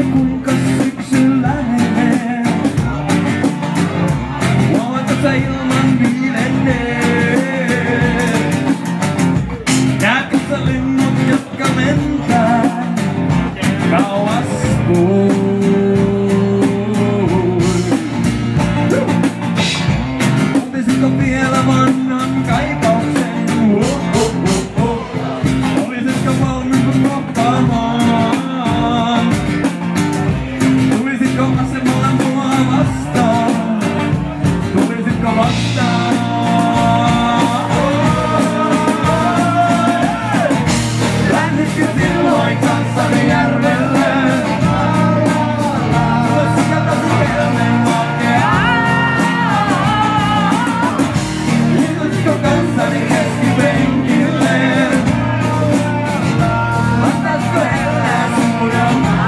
kuinka syksy lähenee. Huomaat, että ilman viilennee. Jäätkö sä linnut, jotka mentää kauas pois? Olisitko vielä vanhan kaipauksen? Olisitko valmis mut kohtaamaan? Tulisitko asemalle mua vastaan? Tulisitko vastaan? Lähditkö silloin kanssani järvelle? Tulisitko katasi helmen valkeaa? Liitutko kanssani keskipenkille? Vastaatko hellää suudelmaa?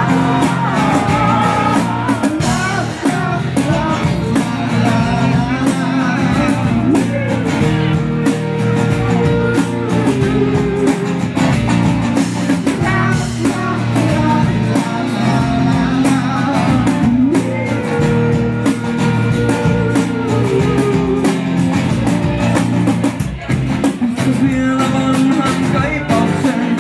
Vielä vanhan kaipauksen?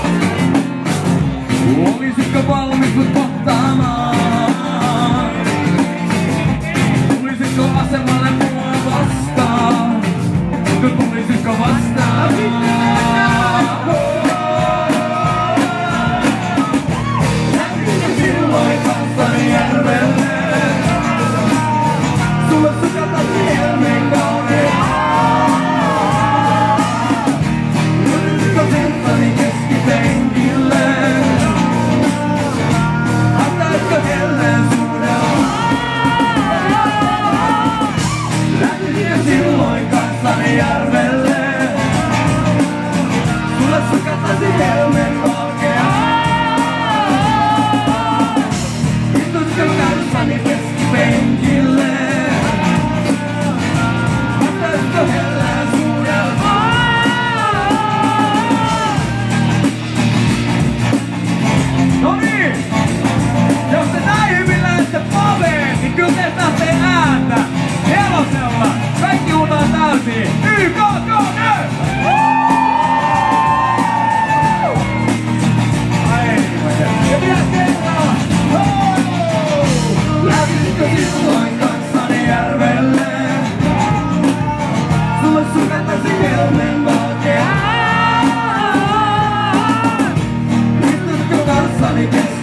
Olisitko valmis mut kohtaamaan? Tulisitko asemalle mua vastaan? Tulisitko vastaan? Lähditkö silloin kanssani järvelle? Sulle sukatasi helmen kauneaa. Keskipenkille. Antaisiko helleen suudelmaa? Lähditkö silloin kanssani järvelle? Sulle sukatasi helmen valkeaa. Istutko kanssani keskipenkille? Antaisiko helleen suudelmaa? Noniin! Jos te näin hyvin lähdette poveen, niin kyllä te saatte ääntä nelosella. Kaikki huutaa täysiin. YKK nyt! Ja vielä kerran! Lähditkö silloin kanssani järvelle? Sulle sukatasi helmen valkeaa. Kanssani